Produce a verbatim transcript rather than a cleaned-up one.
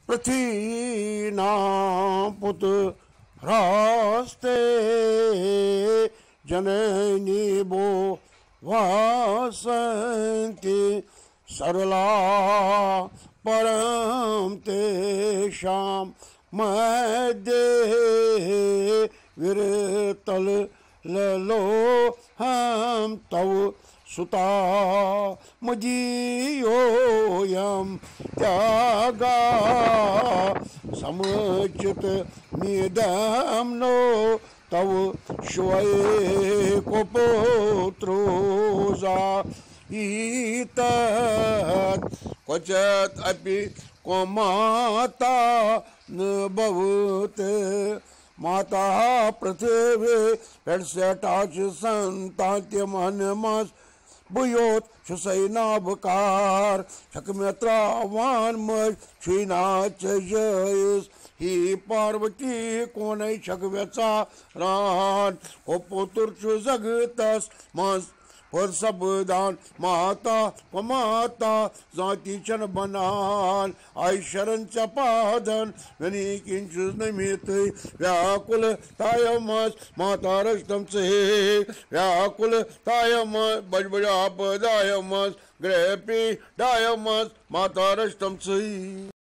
पृथ्वीना पुत्रास्ते जननी भो वासन्ति सरला परम तेषां मध्ये विरतल लो हम तव सुता मजीयोयम त्यागा समुचित निदम नो तव श्वये को पुत्रोजा ईतत् क्वचित् अपि को माता न भवते माता पृथ्वी पेट्सेटाच संतात्य मनमस बुयोत शुसैनाबकार शकमेत्रावान मज छीनाच जयस ही पार्वती कोण शकव्याचा रान को पुत्र जगतस मस पर सबदान माता व माता जाती चन बनान आई शरण चपादन वनी किंचुस नमित व्याकुल तायमस माता रष्टम से व्याकुल तायमस बजबजा पदायमस ग्रहपी डायमस माता रष्टम से।